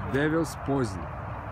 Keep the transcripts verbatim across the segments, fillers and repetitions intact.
Devil's Poison.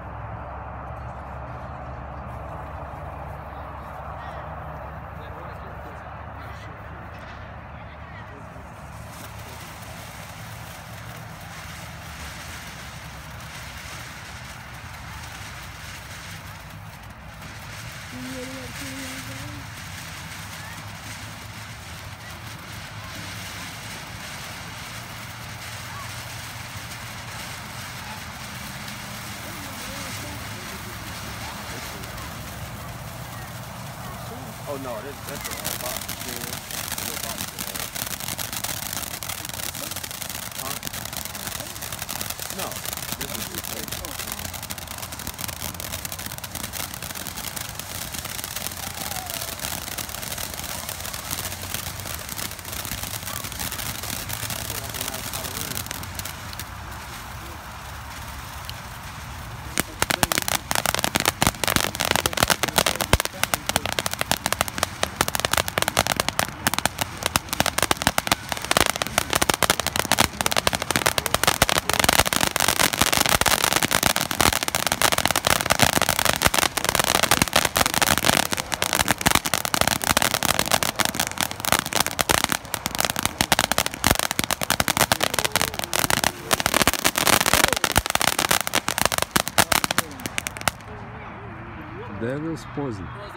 Oh no, this, that's a uh, box. Yeah, a little box. Uh, huh? No, this is replaced. Devil's Poison.